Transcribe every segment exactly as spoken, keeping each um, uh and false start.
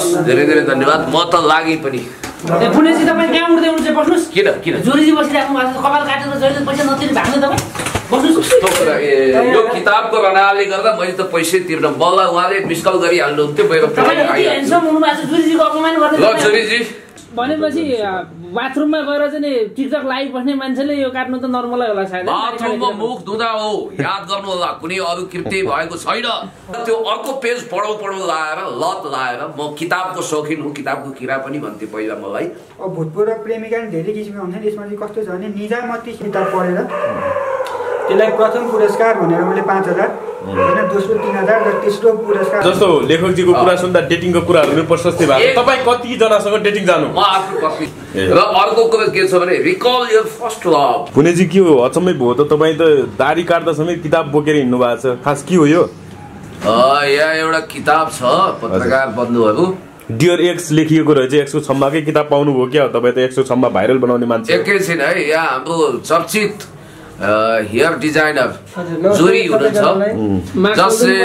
धेरै धेरै धन्यवाद। म त लागि पनि पुनेजी तपाईँ कहाँ उठ्दै हुनुहुन्छ? बस्नुहोस्। किन किन जोरीजी बसिराख्नु भएको छ, कपाल काटेर जहिले पैसा नतिर्ने भाग्ने तपाईँ बस्नुहोस्। यो किताबको रनाले गर्दा मैले त पैसै तिर्न मलाई उहाँले मिस कल गरिहाल्नुहुन्थ्यो मेरो ह्यान्डसम हुनुभएको छ, जोरीजीको अपमान गर्ने। ल जोरीजी भनेपछि बाथरुममा गएर चाहिँ टिकटक लाइभ बस्ने मान्छेले यो काट्नु त नर्मलै होला सायद। बाथरुममा मुख धुँदा हो याद गर्नु होला, कुनै अरू कृत्य भएको छैन। त्यो अर्को पेज पढौ पढौ लाएर लत लाएर म किताबको शौखिन हुँ, किताबको किरा पनि भन्थे पहिला मलाई। अब भूतपूर्व प्रेमिका नि धेरै किसिमका हुन्छन्। यसमा चाहिँ कस्तो छ भने निजामती किताब पढेर त्यसलाई प्रथम पुरस्कार भनेर मैले पाँच हजार होइन, दोस्रो तिन हजार र तेस्रो पुरस्कार। जस्तो लेखकजीको कुरा सुन्दा डेटिङको कुराहरू पनि प्रशस्ति भएको। तपाईँ कतिजनासँग डेटिङ जानु? म आफू कति र अर्को कुरा के छ भने रिकल योर फर्स्ट लभ। पुनेजी के हो अचम्मै भयो त, तपाईँ त दाढी काट्दा समेत किताब बोकेर हिँड्नु भएको छ, खास के हो यो? यहाँ एउटा किताब छ पत्रकार बन्धुहरू, डियर एक्स लेखिएको रहेछ। एक सौ छम्माकै किताब पाउनुभयो क्या? तपाईँ त एक सौ छम्मा भाइरल बनाउने मान्छे। एकैछिन है, यहाँ हाम्रो चर्चित हेयर डिजाइनर जोरी हुनुहुन्छ जसले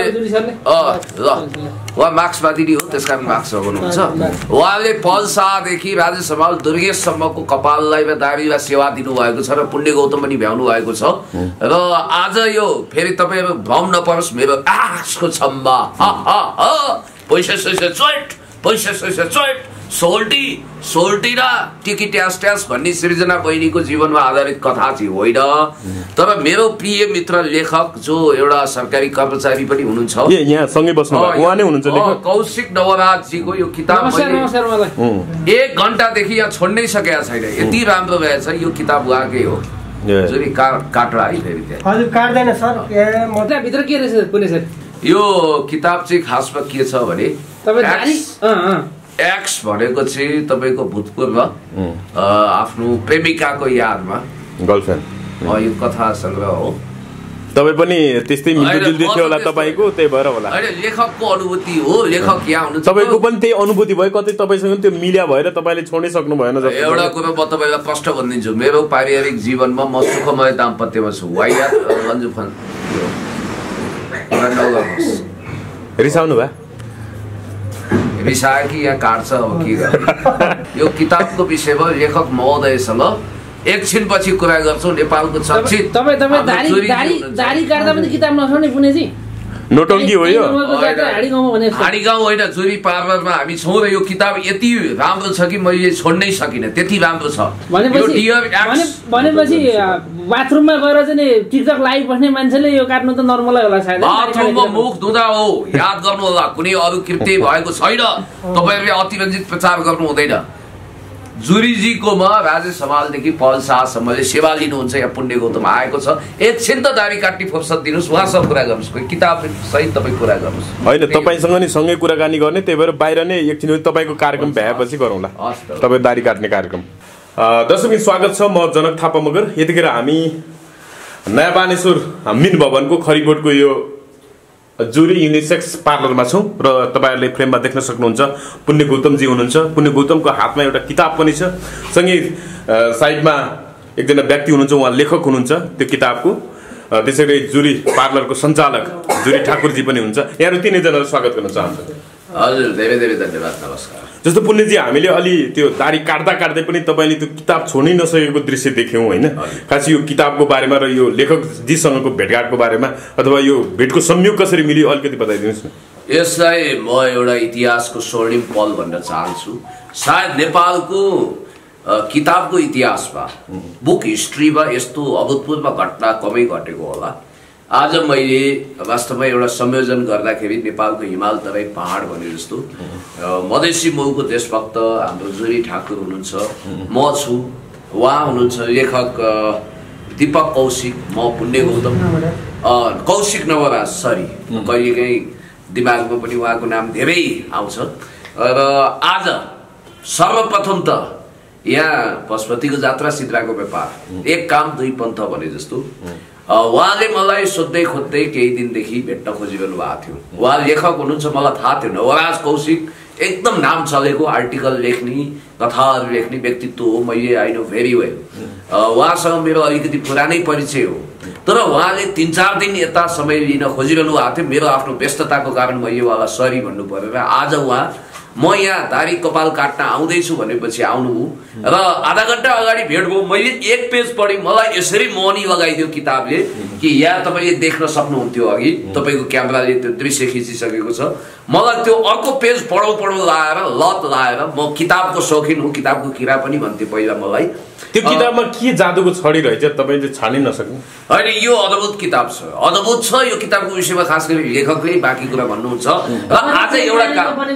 उहाँ मार्क्सवादी हो, त्यस कारण मार्क्स लगाउनुहुन्छ। उहाँले पल्सादेखि राजेश हमाल दुर्गेशसम्मको कपाललाई दाढी वा सेवा दिनुभएको छ र पुण्य गौतम पनि भ्याउनु भएको छ। र आज यो फेरि तपाईँहरू भ्रम नपरोस्, मेरो आशको छम्बा पैसा सैसा चोट पैसा सैसा चोट सोल्टी सोल्टी र टिकी ट्यास ट्यास भन्ने सृजना बहिनीको जीवनमा आधारित कथा चाहिँ होइन। तर मेरो प्रिय मित्र लेखक जो एउटा सरकारी कर्मचारी पनि हुनुहुन्छ, यहाँ सँगै बस्नु उहाँ नै हुनुहुन्छ लेखक कौशिक नवराजजीको यो किताब एक घण्टादेखि यहाँ छोड्नै सकेका छैन, यति राम्रो रहेछ यो किताब। उहाँकै हो जुन काट्रा है फेरि हजुर काट्दैन सर। भित्र के रहेछ पुने सर? यो किताब चाहिँ खासमा के छ भने एक्स भनेको चाहिँ तपाईँको भूतपूर्व आफ्नो प्रेमिकाको यादमा गर्लफ्रेन्ड यो कथा सङ्ग्रह हो। तपाईँ पनि त्यस्तै मिल्दोजुल्दो थियो होला तपाईँको, त्यही भएर होला। होइन लेखकको अनुभूति हो, लेखक यहाँ हुनुहुन्छ। तपाईँको पनि त्यही अनुभूति भयो, कतै तपाईँसँग त्यो मिल्या भएर तपाईँले छोड्नै सक्नु भएन? एउटा कुरो म तपाईँलाई प्रश्न भनिदिन्छु, मेरो पारिवारिक जीवनमा म सुखमय दाम्पत्यमा छु। वाइया रन्जु फन रिसाउनु भयो? रिसायो कि यहाँ काट्छ अब के गर्नु। यो किताबको विषयमा लेखक महोदयसँग एकछिन पछि कुरा गर्छौँ। नेपालको चर्चित तपाईँ तपाईँ दाढी दाढी दाढी काट्दा पनि किताब नछोड्ने पुनेजी नोटङ्की हो यो। हाँडी गाउँ होइन, जुरी पार्लरमा हामी छौँ र यो किताब यति राम्रो छ कि मैले छोड्नै सकिनँ, त्यति राम्रो छ। भनेपछि बाथरुममा गएर चाहिँ टिकटक लाइभ बस्ने मान्छेले यो काट्नु त नर्मलै होला सायद। बाथरुममा मुख धुँदा हो याद गर्नु होला, कुनै अरू कृत्य भएको छैन। तपाईँहरूले अतिरञ्जित प्रचार गर्नु हुँदैन। जुरीजीकोमा राजेश हमालदेखि पल शाहसम्मले सेवा लिनुहुन्छ। यहाँ पुण्य गौतम आएको छ, एकछिन त दाढी काट्ने फुर्सद दिनुहोस्, उहाँसँग कुरा गर्नुहोस्, किताब सहित तपाईँ कुरा गर्नुहोस्। होइन तपाईँसँग नि सँगै कुराकानी गर्ने, त्यही भएर बाहिर नै एकछिन तपाईँको कार्यक्रम भ्याएपछि गरौँला, तपाईँ दाढी काट्ने कार्यक्रम। दर्शक स्वागत छ, म जनक थापा मगर। यतिखेर हामी नयाँ बानेश्वर मिन भवनको खरिबोटको यो जुरी युनिसेक्स पार्लरमा छौँ र तपाईँहरूले फ्रेममा देख्न सक्नुहुन्छ पुण्य गौतमजी हुनुहुन्छ। पुण्य गौतमको हातमा एउटा किताब पनि छ, सँगै साइडमा एकजना व्यक्ति हुनुहुन्छ, उहाँ लेखक हुनुहुन्छ त्यो किताबको। त्यसैगरी जुरी पार्लरको सञ्चालक जुरी ठाकुरजी पनि हुनुहुन्छ। यहाँहरू तिनैजनालाई स्वागत गर्न चाहन्छु। हजुर धेरै धेरै धन्यवाद, नमस्कार। जस्तो पुण्यजी, हामीले अलि त्यो दाढी काट्दा काट्दै पनि तपाईँले त्यो किताब छोड्नै नसकेको दृश्य देख्यौँ होइन? खास यो किताबको बारेमा र यो लेखकजीसँगको भेटघाटको बारेमा अथवा यो भेटको संयोग कसरी मिल्यो अलिकति बताइदिनुहोस् न। यसलाई म एउटा इतिहासको स्वर्णिम पल भन्न चाहन्छु। सायद नेपालको किताबको इतिहासमा बुक हिस्ट्रीमा यस्तो अभूतपूर्व घटना कमै घटेको होला। आज मैले वास्तवमा एउटा संयोजन गर्दाखेरि नेपालको हिमाल तराई पहाड भने जस्तो मधेसी मौको देशभक्त हाम्रो जुरी ठाकुर हुनुहुन्छ, म छु, उहाँ हुनुहुन्छ लेखक दीपक कौशिक, म पुण्य गौतम कौशिक नवराज सरी कहिलेकाहीँ दिमागमा पनि उहाँको नाम धेरै आउँछ। र आज सर्वप्रथम त यहाँ पशुपतिको जात्रा सिद्राको व्यापार एक काम दुई पन्थ भने जस्तो उहाँले मलाई सोध्दै खोज्दै केही दिनदेखि भेट्न खोजिरहनु भएको थियो। उहाँ लेखक हुनुहुन्छ, मलाई थाहा थियो। नवराज कौशिक एकदम नाम चलेको आर्टिकल लेख्ने कथाहरू लेख्ने व्यक्तित्व हो, मैले आई नो भेरी वेल। उहाँसँग मेरो अलिकति पुरानै परिचय हो, तर उहाँले तिन चार दिन यता समय लिन खोजिरहनु भएको थियो। मेरो आफ्नो व्यस्तताको कारण मैले उहाँलाई सरी भन्नु परेर आज उहाँ म यहाँ दारी कपाल काट्न आउँदैछु भनेपछि आउनुभयो र आधा घन्टा अगाडि भेट भयो। मैले एक पेज पढेँ, मलाई यसरी मनी लगाइदियो किताबले कि यहाँ तपाईँले देख्न सक्नुहुन्थ्यो अघि तपाईँको क्यामेराले त्यो दृश्य खिचिसकेको छ। मलाई त्यो अर्को पेज पढौँ पढौँ लाएर लत लाएर, म किताबको शौखिन हुँ, किताबको किरा पनि भन्थेँ पहिला मलाई। त्यो किताबमा के जादुको छडी रहेछ तपाईँले छानै नसक्नु? होइन, यो अद्भुत किताब छ, अद्भुत छ यो किताबको विषयमा खास गरी लेखकले बाँकी कुरा भन्नुहुन्छ। र आज एउटा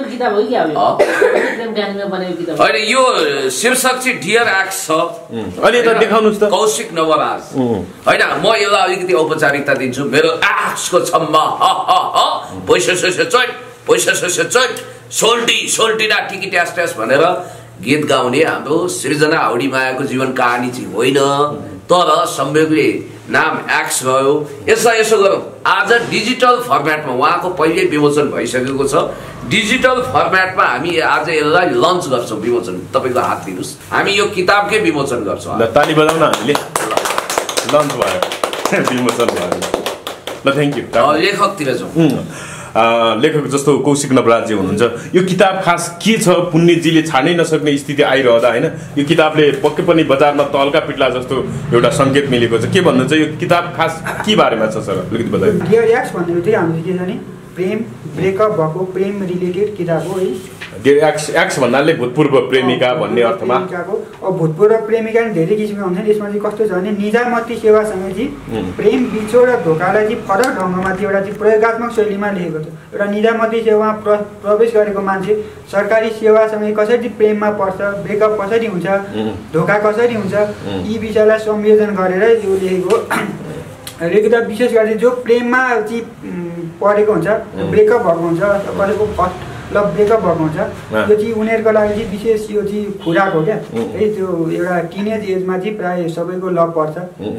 होइन, यो शीर्षक चाहिँ डियर एक्स छ। अहिले त देखाउनुहोस् त। कौशिक नवराज होइन, म यसलाई अलिकति औपचारिकता दिन्छु। मेरो एक्सको छम्मा पैसा सैसा चोट पैसा सैसा चोट सोल्टी सोल्टिना टिकी ट्यास ट्यास भनेर गीत गाउने हाम्रो सृजना हाउडी मायाको जीवन कहानी चाहिँ होइन, तर संयोगले नाम एक्स रह्यो। यसलाई यसो गरौँ, आज डिजिटल फर्मेटमा उहाँको पहिले विमोचन भइसकेको छ। डिजिटल फर्मेटमा हामी आज यसलाई लन्च गर्छौँ, विमोचन। तपाईँको हात दिनुहोस्, हामी यो किताबकै विमोचन गर्छौँ। ताली बजाउन हामीले लन्च भयो, विमोचन भयो। ल थ्याङ्क यू। लेखकतिर जाउँ। लेखक जस्तो कौशिक नवराजजी हुनुहुन्छ, यो किताब खास के छ पुण्यजीले छाड्नै नसक्ने स्थिति आइरहँदा होइन, यो किताबले पक्कै पनि बजारमा तल्का पिट्ला जस्तो एउटा सङ्केत मिलेको छ। के भन्नुहुन्छ यो किताब खास के बारेमा छ सर, अलिकति बताइदिनु। डियर एक्स भन्ने चाहिँ हाम्रो के छ नि, प्रेम ब्रेकअप भएको प्रेम रिलेटेड किताब हो है। डियर एक्स एक्स भन्नाले भूतपूर्व प्रेमिका भन्ने अर्थमा। अब भूतपूर्व प्रेमिका नि धेरै किसिमका हुन्छन्। यसमा चाहिँ कस्तो छ भने निजामती सेवासँग चाहिँ प्रेम बिछोड र धोकालाई चाहिँ फरक ढङ्गमा चाहिँ एउटा चाहिँ प्रयोगात्मक शैलीमा लेखेको छ। एउटा निजामती सेवामा प्र प्रवेश गरेको मान्छे सरकारी सेवासँग कसरी प्रेममा पर्छ, ब्रेकअप कसरी हुन्छ, धोका कसरी हुन्छ, यी विषयलाई संयोजन गरेर यो लेखेको। यो किताब विशेष गरी जो प्रेममा चाहिँ परेको हुन्छ, ब्रेकअप भएको हुन्छ, कसैको फर्स्ट लभ ब्रेकअप भएको हुन्छ, यो चाहिँ उनीहरूको लागि चाहिँ विशेष यो चाहिँ खुराक हो क्या है। त्यो एउटा टिनेज एजमा चाहिँ प्रायः सबैको लभ पर्छ।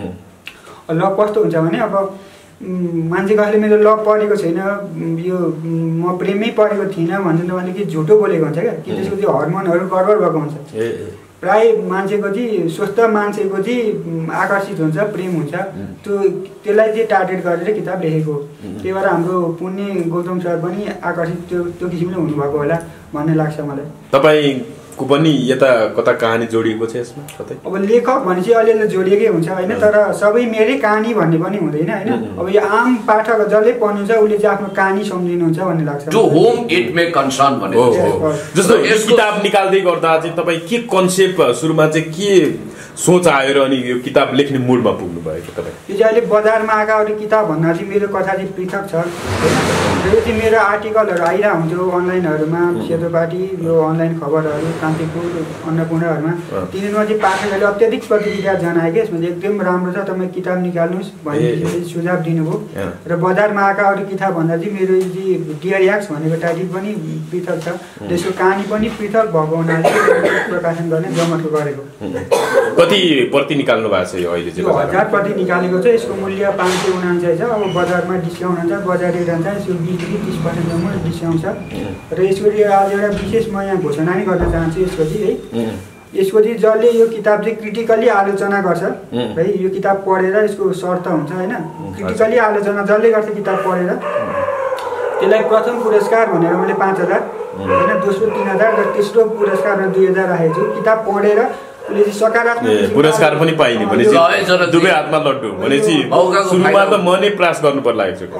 लभ कस्तो हुन्छ भने अब मान्छे कसैले मेरो लभ परेको छैन, यो म प्रेमै परेको थिइनँ भन्नु भने कि झुटो बोलेको हुन्छ क्या, कि त्यसको चाहिँ हर्मोनहरू गडबड भएको हुन्छ। प्राय मान्छेको चाहिँ स्वस्थ मान्छेको चाहिँ आकर्षित हुन्छ, प्रेम हुन्छ, त्यो त्यसलाई चाहिँ टार्गेट गरेर किताब लेखेको हो। त्यही भएर हाम्रो पुण्य गौतम सर पनि आकर्षित त्यो त्यो किसिमले हुनुभएको होला भन्ने लाग्छ मलाई। तपाईँको पनि यता कता कहानी जोडिएको छ यसमा कतै? अब लेखक भनेपछि अलिअलि जोडिएकै हुन्छ होइन, तर सबै मेरै कहानी भन्ने पनि हुँदैन होइन। अब यो आम पाठक जसले पढ्नुहुन्छ उसले चाहिँ आफ्नो कहानी सम्झिनुहुन्छ भन्ने लाग्छ। To whom it may concern भने जस्तो यो किताब निकाल्दै गर्दा चाहिँ तपाईँ के कन्सेप्ट सुरुमा चाहिँ के सोच आयो र अनि यो किताब लेख्ने मुडमा पुग्नु भएको तपाईँ? यो चाहिँ अहिले बजारमा आएका अरू किताब भन्दा चाहिँ मेरो कथा चाहिँ पृथक छ। यो चाहिँ मेरो आर्टिकलहरू आइरहेको हुन्थ्यो अनलाइनहरूमा, सेतोपाटी यो अनलाइन खबरहरू, कान्तिपुर, अन्नपूर्णहरूमा। तिनीहरूमा चाहिँ पाठकहरूले अत्याधिक प्रतिक्रिया जनाए कि यसमा चाहिँ एकदम राम्रो छ, तपाईँ किताब निकाल्नुहोस् भन्ने सुझाव दिनुभयो। र बजारमा आएका अरू किताब भन्दा चाहिँ मेरो चाहिँ डियर एक्स भनेको टाइटल पनि पृथक छ, त्यसको कहानी पनि पृथक भएको हुनाले प्रकाशन गर्ने जमतको गरेको। कति प्रति निकाल्नु भएको छ यो अहिले चाहिँ? हजार प्रति निकालेको छ। यसको मूल्य पाँच सय उनान्सय छ। अब बजारमा डिस्काउन्ट हुन्छ, बजार रेट हुन्छ, यसको बिसदेखि तिस पर्सेन्टसम्म डिस्काउन्ट छ। र यसको आज एउटा विशेष म यहाँ घोषणा नै गर्न चाहन्छु यसको चाहिँ है। यसको चाहिँ जसले यो किताब चाहिँ क्रिटिकली आलोचना गर्छ है, यो किताब पढेर यसको शर्त हुन्छ होइन, क्रिटिकली आलोचना जसले गर्छ किताब पढेर त्यसलाई प्रथम पुरस्कार भनेर मैले पाँच हजार होइन, दोस्रो तिन हजार र तेस्रो पुरस्कारमा दुई हजार राखेको छु। किताब पढेर सकारात्मक पुरस्कार पनि पाइने भनेपछि दुवै हातमा लड्डु भनेपछि सुरुमा त म नै प्रयास गर्नु पर्ला एकचोटि।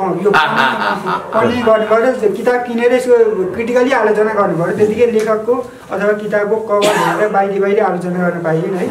किताब किनेर यसको क्रिटिकली आलोचना गर्नु पर्यो, त्यतिकै लेखकको अथवा किताबको कभर हेरेर बाहिरी बाहिरी आलोचना गर्न पाइएन है।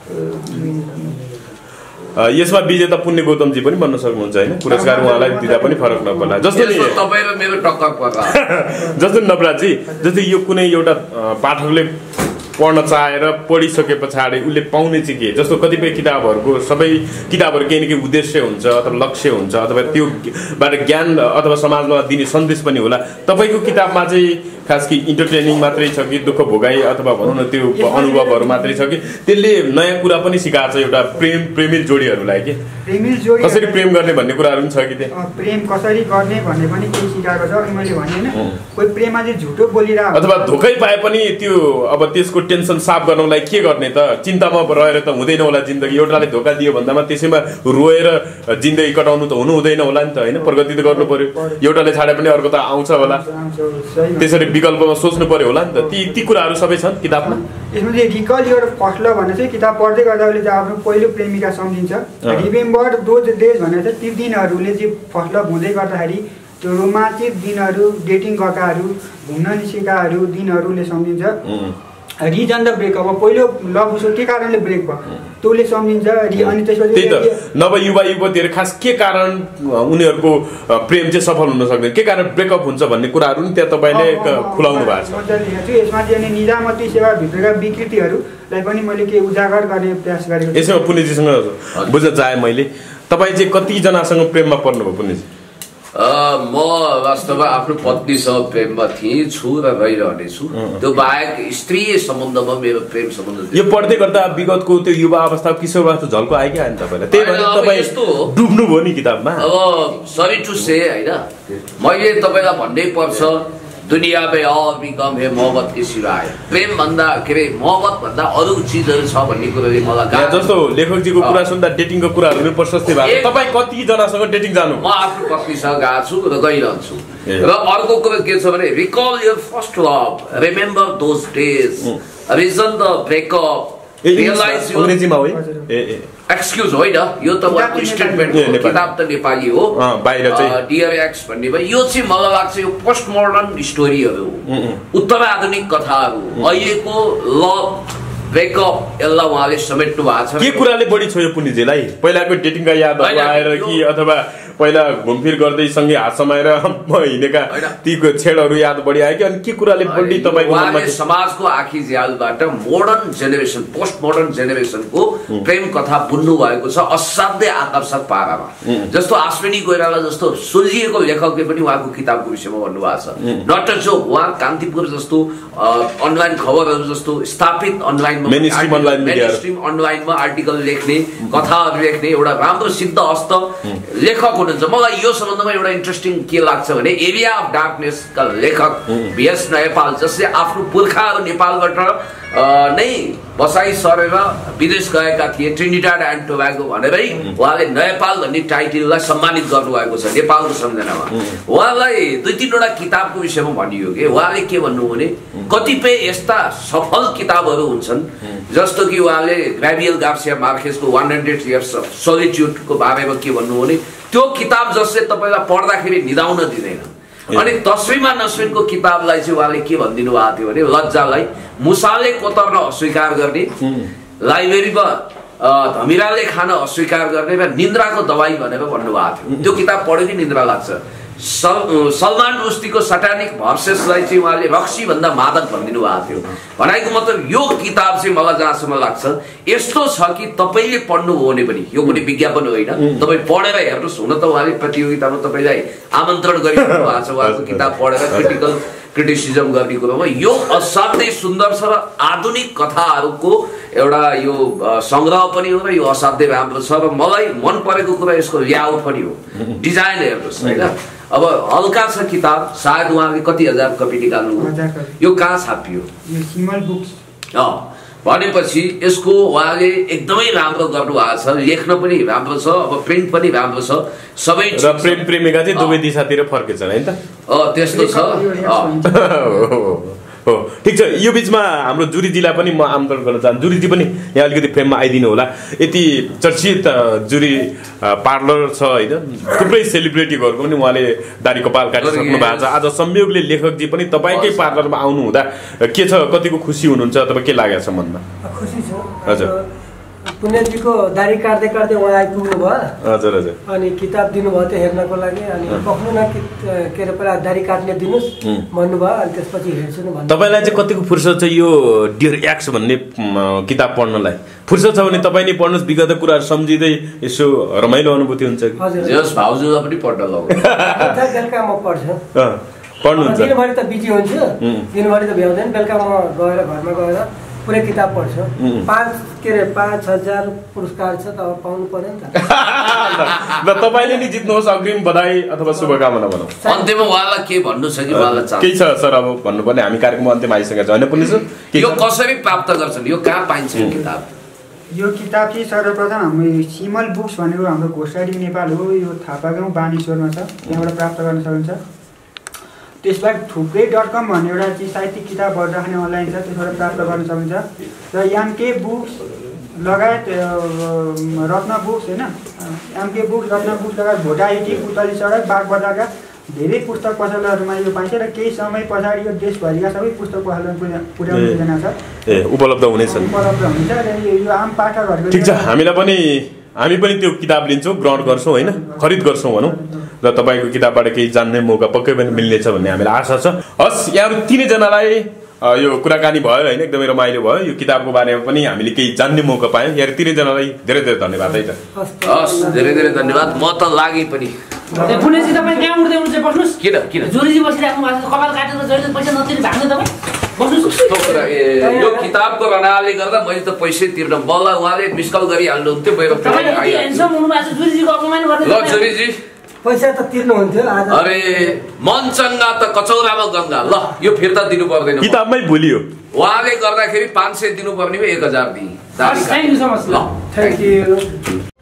यसमा विजेता पुण्य गौतमजी पनि बन्न सक्नुहुन्छ होइन, पुरस्कार उहाँलाई दिँदा पनि फरक नपर्ला। जस्तो तपाईँ र मेरो टक्कर पर्ला। जस्तो नवराजजी, जस्तै यो कुनै एउटा पाठकले पढ्न चाहेर पढिसके पछाडि उसले पाउने चाहिँ के, जस्तो कतिपय किताबहरूको सबै किताबहरू केही न केही उद्देश्य हुन्छ अथवा लक्ष्य हुन्छ अथवा त्योबाट ज्ञान अथवा समाजमा दिने सन्देश पनि होला। तपाईँको किताबमा चाहिँ खास कि इन्टरटेनिङ मात्रै छ कि दुःख भोगाई अथवा भनौँ न त्यो अनुभवहरू मात्रै छ कि त्यसले नयाँ कुरा पनि सिकाएको छ एउटा प्रेम प्रेमिल जोडीहरूलाई कि प्रेमिल जोडी कसरी प्रेम गर्ने भन्ने कुराहरू पनि छ कि त्यहाँ प्रेम कसरी गर्ने भन्ने पनि केही सिकाएको छ। अनि मैले भने होइन कोही प्रेममा चाहिँ झुटो बोलिरहेको अथवा धोकै पाए पनि त्यो अब त्यसको टेन्सन साफ गर्नलाई के गर्ने त चिन्तामा रहेर त हुँदैन होला जिन्दगी एउटाले धोका दियो भन्दामा त्यसैमा रोएर जिन्दगी कटाउनु त हुनु हुँदैन होला नि त होइन प्रगति त गर्नु पर्यो एउटाले छाडे पनि अर्को त आउँछ होला त्यसरी विकल्पमा सोच्नु पर्यो होला नि त ती ती कुराहरू सबै छन् किताबमा यसमा चाहिँ रिकल योर फर्स्ट लभ भनेर चाहिँ किताब पढ्दै गर्दा उसले चाहिँ आफ्नो पहिलो प्रेमिका सम्झिन्छ रिमेम्बर दोज डेज भनेर चाहिँ ती दिनहरूले चाहिँ फर्स्ट लभ हुँदै गर्दाखेरि त्यो रोमान्टिक दिनहरू डेटिङ गएकाहरू घुम्न निस्केकाहरू दिनहरूले सम्झिन्छ रिजन द ब्रेकअप पहिलो लभ उसको के कारणले ब्रेक भयो त्यो उसले सम्झिन्छ अनि त्यसपछि त्यही त नभए युवा युवतीहरू खास के कारण उनीहरूको प्रेम चाहिँ सफल हुन सक्दैन के कारण ब्रेकअप हुन्छ भन्ने कुराहरू नि त्यहाँ तपाईँले खुलाउनु भएको छ यसमा चाहिँ अनि निजामती सेवाभित्रका विकृतिहरूलाई पनि मैले के उजागर गर्ने प्रयास गरेको यसमा पुण्यजीसँग बुझ्न चाहेँ मैले तपाईँ चाहिँ कतिजनासँग प्रेममा पर्नुभयो पुण्यजी म वास्तवमा आफ्नो पत्नीसँग प्रेममा थिएँ छु र रहिरहनेछु त्यो बाहेक स्त्रीय सम्बन्धमा मेरो प्रेम सम्बन्ध यो पढ्दै गर्दा विगतको त्यो युवा अवस्था किशोर अवस्था झल्को आयो कि आएन तपाईँलाई त्यही भएर तपाईँ यस्तो डुब्नुभयो नि किताबमा अब सरी टु से होइन मैले तपाईँलाई भन्नै पर्छ दुनियाँमै और भी कम है मोहब्बत के सिवाय प्रेम भन्दा के अरे मोहब्बत भन्दा अरू चिजहरू छ भन्ने कुरोले मलाई जस्तो लेखकजीको कुरा सुन्दा डेटिङको कुराहरू पनि प्रशस्तै भएको तपाईँ कतिजनासँग डेटिङ जानु म आफ्नो पत्नीसँग गएको छु र गइरहन्छु र अर्को कुरो के छ भने recall your first love remember those days reason the breakup realize अङ्ग्रेजीमा हो ए ए एक्सक्युज होइन यो त उहाँको स्टेटमेन्ट हो किताब त नेपाली हो बाहिर चाहिँ डियर एक्स भन्ने भयो यो चाहिँ मलाई लाग्छ यो पोस्ट मोडर्न स्टोरीहरू उत्तर आधुनिक कथाहरू अहिलेको लभ ब्रेकअप यसलाई उहाँले समेट्नु भएको छ के कुराले बढी छोयो पुण्यजीलाई पहिलाको डेटिङका यादहरू आएर कि अथवा पहिला घुमफिर गर्दै सँगै हात समाएर हिँडेका ती छेडहरू याद बढी आयो कि अनि के कुराले बढी तपाईँको मनमा समाजको आँखी झ्यालबाट मोडर्न जेनेरेसन पोस्ट मोडर्न जेनेरेसनको प्रेम कथा बुन्नु भएको छ असाध्यै आकर्षक पारामा जस्तो अश्विनी कोइराला जस्तो सुल्झिएको लेखकले पनि उहाँको किताबको विषयमा भन्नुभएको छ नट अ जोक उहाँ कान्तिपुर जस्तो अनलाइन खबरहरू जस्तो स्थापित अनलाइनमा मेनस्ट्रिम अनलाइनमा आर्टिकल लेख्ने कथाहरू लेख्ने एउटा राम्रो सिद्ध हस्त लेखक मलाई यो सम्बन्धमा एउटा इन्ट्रेस्टिङ के लाग्छ भने एरिया अफ डार्कनेसका लेखक भिएस नेपाल जसले आफ्नो पुर्खाहरू नेपालबाट नै बसाइ सरेर विदेश गएका थिए ट्रिनिडाड एन्ड टोबागो भनेरै उहाँले नेपाल भन्ने टाइटललाई सम्मानित गर्नुभएको छ नेपालको सम्झनामा उहाँलाई दुई तिनवटा किताबको विषयमा भनियो कि उहाँले के भन्नु भने कतिपय यस्ता सफल किताबहरू हुन्छन् जस्तो कि उहाँले ग्राभियल गार्सिया मार्केसको वान हन्ड्रेड इयर्स अफ सोलिट्युडको बारेमा के भन्नु भने त्यो किताब जसले तपाईँलाई पढ्दाखेरि निदाउन दिँदैन अनि तस्विरमा नस्विनको किताबलाई चाहिँ उहाँले के भनिदिनु भएको थियो भने लज्जालाई मुसाले कोतर्न अस्वीकार गर्ने लाइब्रेरीमा धमिराले खान अस्वीकार गर्ने र निन्द्राको दबाई भनेर भन्नुभएको थियो त्यो किताब पढ्यो कि निन्द्रा लाग्छ सल सलमान रुस्दीको सटानिक भर्सेसलाई चाहिँ उहाँले रक्सी भन्दा मादक भनिदिनु भएको थियो भनेको मतलब यो किताब चाहिँ मलाई जहाँसम्म लाग्छ यस्तो छ कि तपाईँले पढ्नुभयो भने पनि यो कुनै विज्ञापन होइन तपाईँ पढेर हेर्नुहोस् हुन त उहाँले प्रतियोगितामा तपाईँलाई आमन्त्रण गरिरहनु भएको छ उहाँको किताब पढेर क्रिटिकल क्रिटिसिजम गर्ने कुरोमा यो असाध्यै सुन्दर छ र आधुनिक कथाहरूको एउटा यो सङ्ग्रह पनि हो र यो असाध्यै राम्रो छ र मलाई मन परेको कुरा यसको लेआउट पनि हो डिजाइन हेर्नुहोस् होइन अब हल्का छ किताब सायद उहाँले कति हजार कपी निकाल्नु यो कहाँ छापियो भनेपछि यसको उहाँले एकदमै राम्रो गर्नुभएको छ लेख्न पनि राम्रो छ अब प्रिन्ट पनि राम्रो छ सबै र प्रेम प्रेमिका चाहिँ दुवै दिशातिर फर्केछन् हैन त अ त्यस्तो छ हो ठिक छ यो बीचमा हाम्रो जुरीजीलाई पनि म आमन्त्रण गर्न चाहन्छु जुरीजी पनि यहाँ अलिकति फ्रेममा आइदिनु होला यति चर्चित जुरी पार्लर छ होइन थुप्रै सेलिब्रिटीहरूको पनि उहाँले दारी कपाल काटिसक्नु भएको छ आज संयोगले लेखकजी पनि तपाईँकै पार्लरमा आउनु हुँदा के छ कतिको खुसी हुनुहुन्छ अथवा के लागेको छ मनमा खुसी छ हजुर पुण्यजीको दारी काट्दै काट्दै उहाँ आइपुग्नु भयो हजुर हजुर अनि किताब दिनुभयो त्यो हेर्नको लागि अनि पक्नु न के अरे पहिला दारी काट्ने दिनुहोस् भन्नुभयो अनि त्यसपछि हेर्छु न भन्नु तपाईँलाई चाहिँ कतिको फुर्सद छ यो डियर एक्स भन्ने किताब पढ्नलाई फुर्सद छ भने तपाईँ नै पढ्नुहोस् विगत कुराहरू सम्झिँदै यसो रमाइलो अनुभूति हुन्छ कि हजुर भाउजूलाई पनि पढ्न लगाउनु बेलुका म पढ्छु पढ्नुहुन्छ दिनभरि त बिजी हुन्छु दिनभरि त भ्याउँदैन बेलुका म गएर घरमा गएर पुरै किताब पढ्छु पाँच के अरे पाँच हजार पुरस्कार छ त अब पाउनु पर्यो नि त ल तपाईँले नि जित्नुहोस् अग्रिम बधाई अथवा शुभकामना भनौँ अन्त्यमा उहाँलाई के भन्नु छ कि उहाँलाई चाहन्छ केही छ सर अब भन्नुपर्ने हामी कार्यक्रममा अन्त्यमा आइसकेका छौँ होइन पुलिस यो कसरी प्राप्त गर्छन् यो कहाँ पाइन्छ यो किताब यो किताब चाहिँ सर्वप्रथम हाम्रो सिमल बुक्स भनेको हाम्रो घोषाडी नेपाल हो यो थापागाउँ बानेश्वरमा छ त्यहाँबाट प्राप्त गर्न सकिन्छ त्यसबाहेक थुप्रै डट कम भन्ने एउटा चाहिँ साहित्यिक किताबहरू राख्ने अनलाइन छ त्यसबाट प्राप्त गर्न सकिन्छ र एमके बुक्स लगायत रत्न बुक्स होइन एमके बुक्स रत्न बुक्स लगायत भोटा आइटी पुतली सडक बागबजारका धेरै पुस्तक पसलहरूमा यो पाइन्छ र केही समय पछाडि यो देशभरिका सबै पुस्तक पसलमा पुर्याउने योजना छ ए उपलब्ध हुनेछन् उपलब्ध हुन्छ र यो आम पाठकहरूको ठिक छ हामीलाई पनि हामी पनि त्यो किताब लिन्छौँ ग्रहण गर्छौँ होइन खरिद गर्छौँ भनौँ र तपाईँको किताबबाट केही जान्ने मौका पक्कै पनि मिल्नेछ भन्ने हामीलाई आशा छ हस् यहाँहरू तिनैजनालाई यो कुराकानी भयो होइन एकदमै रमाइलो भयो यो किताबको बारेमा पनि हामीले केही जान्ने मौका पायौँ यहाँ तिनैजनालाई धेरै धेरै धन्यवाद है त हस् धेरै धेरै धन्यवाद म त लागि पनि पुनेजी तपाईँ कहाँ उड्दै हुनुहुन्छ बस्नुहोस् किन किन जोरीजी बसिराख्नु भएको छ कपाल काटेर जहिले पैसा नतिरी भाग्ने तपाईँ बस्नुहोस् यो किताबको रनाले गर्दा मैले त पैसै तिर्न बल्ल उहाँले मिस कल गरिहाल्नुहुन्थ्यो मेरो तपाईँ यति ह्यान्डसम हुनुभएको छ जोरीजीको अपमान ल गर्दै जोरीजी पैसा त तिर्नुहुन्थ्यो आज अरे मन चङ्गा त कचौरामा गङ्गा ल यो फिर्ता दिनु पर्दैन किताबमै भुलियो उहाँले गर्दाखेरि पाँच सय दिनुपर्ने एक हजार दिए थ्याङ्क यू सो मच ल थ्याङ्क यू